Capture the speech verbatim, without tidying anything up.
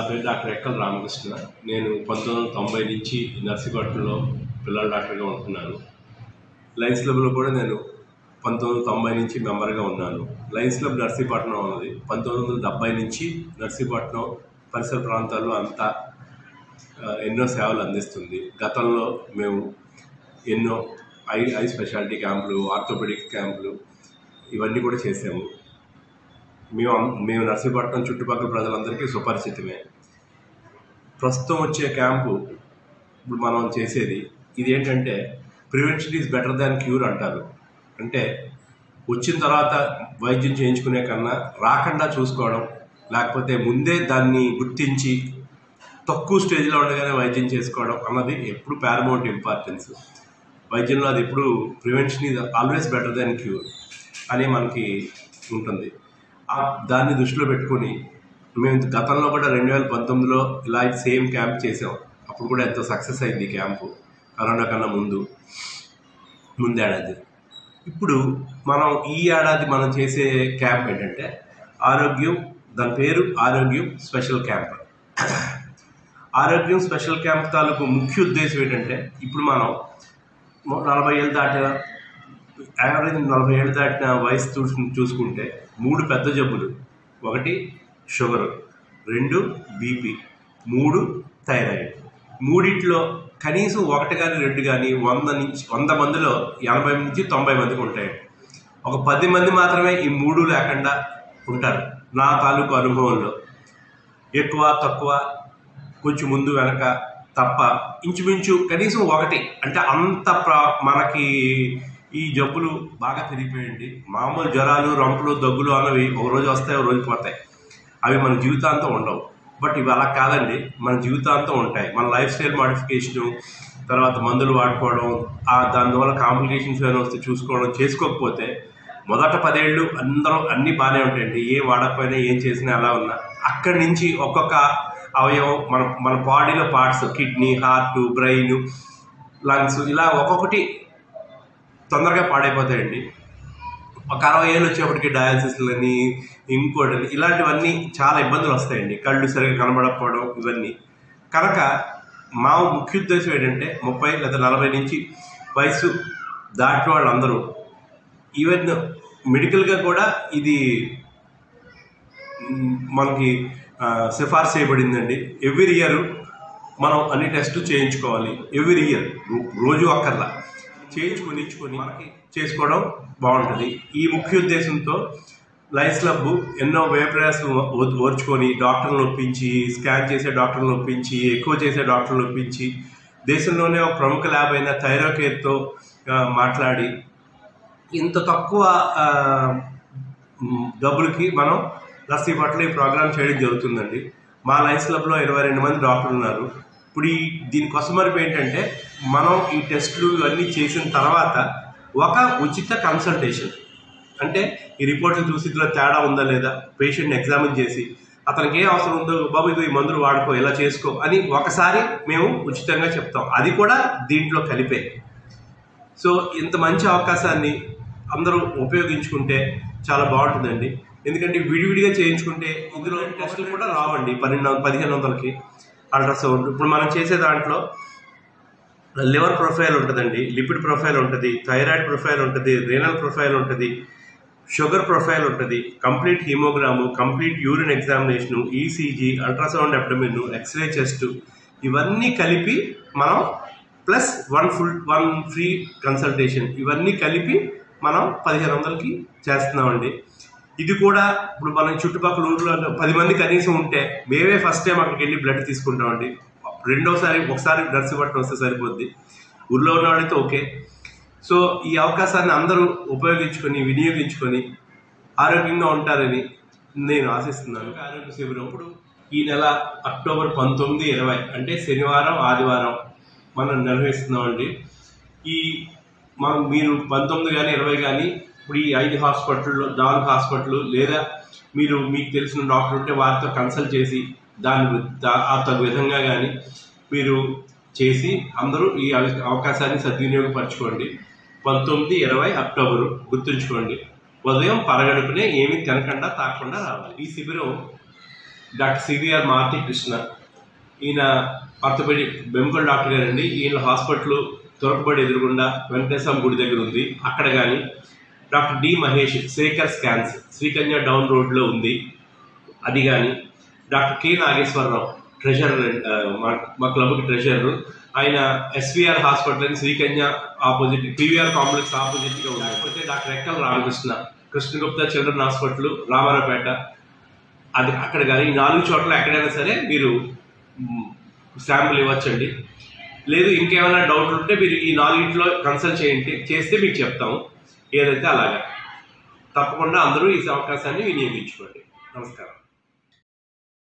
పేరు డాక్టర్ ఎక్కల రామకృష్ణ. నేను పంతొమ్మిది వందల తొంభై నుంచి నర్సీపట్నంలో పిల్లల డాక్టర్గా ఉంటున్నాను. లయన్స్ క్లబ్లో కూడా నేను పంతొమ్మిది వందల తొంభై నుంచి మెంబర్గా ఉన్నాను. లయన్స్ క్లబ్ నర్సీపట్నం అన్నది పంతొమ్మిది వందల డెబ్బై నుంచి నర్సీపట్నం పరిసర ప్రాంతాల్లో అంతా ఎన్నో సేవలు అందిస్తుంది. గతంలో మేము ఎన్నో ఐ ఐ స్పెషాలిటీ క్యాంపులు, ఆర్థోపెడిక్ క్యాంపులు ఇవన్నీ కూడా చేసాము. మేము మేము నర్సీపట్నం చుట్టుపక్కల ప్రజలందరికీ సుపరిచితమే. ప్రస్తుతం వచ్చే క్యాంపు ఇప్పుడు మనం చేసేది ఇది ఏంటంటే prevention is better than cure అంటారు. అంటే వచ్చిన తర్వాత వైద్యం చేయించుకునే కన్నా రాకుండా చూసుకోవడం, లేకపోతే ముందే దాన్ని గుర్తించి తక్కువ స్టేజ్లో ఉండగానే వైద్యం చేసుకోవడం అన్నది ఎప్పుడు పారమౌంట్ ఇంపార్టెన్స్. వైద్యంలో అది ఎప్పుడు prevention is always better than cure అని మనకి ఉంటుంది. దాన్ని దృష్టిలో పెట్టుకొని మేము గతంలో కూడా రెండు వేల పంతొమ్మిదిలో ఇలా సేమ్ క్యాంప్ చేసాం. అప్పుడు కూడా ఎంతో సక్సెస్ అయింది క్యాంపు, కరోనా కన్నా ముందు ముందేడాది. ఇప్పుడు మనం ఈ ఏడాది మనం చేసే క్యాంప్ ఏంటంటే ఆరోగ్యం, దాని పేరు ఆరోగ్యం స్పెషల్ క్యాంప్. ఆరోగ్యం స్పెషల్ క్యాంప్ తాలూకు ముఖ్య ఉద్దేశం ఏంటంటే ఇప్పుడు మనం నలభై ఏళ్ళు దాటిన యావరేజ్ నలభై ఏళ్ళు దాటిన వయసు చూసు చూసుకుంటే మూడు పెద్ద జబ్బులు, ఒకటి షుగర్, రెండు బీపీ, మూడు థైరాయిడ్. మూడిట్లో కనీసం ఒకటి కానీ రెండు కానీ వంద నుంచి వంద మందిలో ఎనభై నుంచి తొంభై మందికి ఉంటాయి. ఒక పది మంది మాత్రమే ఈ మూడు లేకుండా ఉంటారు నా తాలూకు అనుభవంలో. ఎక్కువ తక్కువ కొంచెం ముందు వెనక తప్ప ఇంచుమించు కనీసం ఒకటి. అంటే అంత ప్ర మనకి ఈ జబ్బులు బాగా తిరిగిపోయింది. మామూలు జ్వరాలు, రంపులు, దగ్గులు అన్నవి ఒక రోజు వస్తాయి, ఒక రోజు పోతాయి. అవి మన జీవితాంతం ఉండవు. బట్ ఇవి అలా కాదండి, మన జీవితాంతం ఉంటాయి. మన లైఫ్ స్టైల్ మాడిఫికేషను, తర్వాత మందులు వాడుకోవడం, దానివల్ల కాంప్లికేషన్స్ ఏమైనా వస్తే చూసుకోవడం చేసుకోకపోతే మొదట పదేళ్ళు అందరం అన్నీ బాగానే ఉంటాయండి. ఏ వాడకపోయినా ఏం చేసినా ఎలా ఉన్నా అక్కడి నుంచి ఒక్కొక్క అవయవం మన మన బాడీలో parts, kidney, heart, brain, lungs ఇలా ఒక్కొక్కటి తొందరగా పాడైపోతాయండి. ఒక అరవై ఏళ్ళు వచ్చేప్పటికి డయాలసిస్లని, ఇంకోటి ఇలాంటివన్నీ చాలా ఇబ్బందులు వస్తాయండి. కళ్ళు సరిగ్గా కనబడకపోవడం ఇవన్నీ. కనుక మా ముఖ్య ఉద్దేశం ఏంటంటే ముప్పై లేదా నలభై నుంచి వయసు దాటిన వాళ్ళందరూ, ఈవెన్ మెడికల్గా కూడా ఇది మనకి సిఫార్సు చేయబడిందండి. ఎవ్రీ ఇయర్ మనం అన్ని టెస్టులు చేయించుకోవాలి. ఎవ్రీ ఇయర్, రోజు అక్కర్లా చేయించుకొని ఇచ్చుకొని మనకి చేసుకోవడం బాగుంటుంది. ఈ ముఖ్య ఉద్దేశంతో లయన్స్ క్లబ్ ఎన్నో వ్యయప్రయాసం ఓర్చుకొని డాక్టర్లను ఒప్పించి, స్కాన్ చేసే డాక్టర్లను ఒప్పించి, ఎక్కువ చేసే డాక్టర్లను ఒప్పించి, దేశంలోనే ఒక ప్రముఖ ల్యాబ్ అయిన థైరోకేర్తో మాట్లాడి ఇంత తక్కువ డబ్బులకి మనం నర్సీపట్నంలో ఈ ప్రోగ్రామ్ చేయడం జరుగుతుందండి. మా లయన్స్ క్లబ్లో ఇరవై రెండు మంది డాక్టర్లు ఉన్నారు. ఇప్పుడు ఈ దీనికోసం మరిపి ఏంటంటే మనం ఈ టెస్టులు ఇవన్నీ చేసిన తర్వాత ఒక ఉచిత కన్సల్టేషన్, అంటే ఈ రిపోర్ట్లు చూసి ఇందులో తేడా ఉందా లేదా పేషెంట్ని ఎగ్జామిన్ చేసి అతనికి ఏ అవసరం ఉందో, బాబు ఇది ఈ మందులు వాడుకో, ఇలా చేసుకో అని ఒకసారి మేము ఉచితంగా చెప్తాం. అది కూడా దీంట్లో కలిపే. సో ఇంత మంచి అవకాశాన్ని అందరూ ఉపయోగించుకుంటే చాలా బాగుంటుందండి. ఎందుకంటే విడివిడిగా చేయించుకుంటే ఇందులో టెస్టులు కూడా రావండి. పన్నెండు పదిహేను వందలకి అల్ట్రాసౌండ్. ఇప్పుడు మనం చేసే దాంట్లో లివర్ ప్రొఫైల్ ఉంటుందండి, లిపిడ్ ప్రొఫైల్ ఉంటుంది, థైరాయిడ్ ప్రొఫైల్ ఉంటుంది, రీనల్ ప్రొఫైల్ ఉంటుంది, షుగర్ ప్రొఫైల్ ఉంటుంది, complete haemogram, complete urine examination, ECG, ultrasound abdomen, xray chest ఇవన్నీ కలిపి మనం plus one full one free consultation ఇవన్నీ కలిపి మనం పదిహేను వందలకి చేస్తున్నామండి. ఇది కూడా ఇప్పుడు మన చుట్టుపక్కల ఊళ్ళో పది మంది కనీసం ఉంటే మేమే ఫస్ట్ టైం అక్కడికి వెళ్ళి బ్లడ్ తీసుకుంటామండి. రెండోసారి ఒకసారి నర్సీపట్నం వస్తే సరిపోద్ది. ఊళ్ళో ఉన్న వాళ్ళైతే ఓకే. సో ఈ అవకాశాన్ని అందరూ ఉపయోగించుకొని వినియోగించుకొని ఆరోగ్యంగా ఉంటారని నేను ఆశిస్తున్నాను. ఆరోగ్య శిబిరం ఇప్పుడు ఈ నెల అక్టోబర్ పంతొమ్మిది ఇరవై అంటే శనివారం, ఆదివారం మనం నిర్వహిస్తున్నామండి. ఈ మనం మీరు పంతొమ్మిది కానీ ఇరవై కానీ ఇప్పుడు ఈ ఐదు హాస్పిటల్లో నాలుగు హాస్పిటల్ లేదా మీరు మీకు తెలిసిన డాక్టర్ ఉంటే వారితో కన్సల్ట్ చేసి దాని ఆ తగు విధంగా కానీ మీరు చేసి అందరూ ఈ అవకాశాన్ని సద్వినియోగపరచుకోండి. పంతొమ్మిది ఇరవై అక్టోబరు గుర్తుంచుకోండి. ఉదయం పరగడుపునే ఏమీ తినకుండా తాకుండా రావాలి. ఈ శిబిరం డాక్టర్ సివిఆర్ మారుతి కృష్ణ, ఈయన ఆర్థోపెడిక్ బెంకల్ డాక్టర్ గారండి. ఈయన హాస్పిటల్ తొరకబడి ఎదురుగుండా వెంకటేశ్వర గుడి దగ్గర ఉంది, అక్కడ కానీ. Doctor D Mahesh Shekar scans Srikanya down రోడ్లో ఉంది, అది కానీ. డాక్టర్ కె నాగేశ్వరరావు ట్రెజరర్, మా క్లబ్కి ట్రెజరర్. ఆయన ఎస్విఆర్ హాస్పిటల్ అని శ్రీకన్య ఆపోజిట్ పీవీఆర్ కాంప్లెక్స్ ఆపోజిట్గా ఉంది. లేకపోతే doctor Ekkala Ramakrishna Krishna Gupta children hospital Ramaraopeta, అది అక్కడ కానీ. ఈ నాలుగు చోట్ల ఎక్కడైనా సరే మీరు శాంపుల్ ఇవ్వచ్చండి. లేదు ఇంకేమైనా డౌట్లు ఉంటే మీరు ఈ నాలుగింటిలో కన్సల్ట్ చేయండి, చేస్తే మీకు చెప్తాము ఏదైతే అలాగా. తప్పకుండా అందరూ ఈ అవకాశాన్ని వినియోగించుకోండి. నమస్కారం.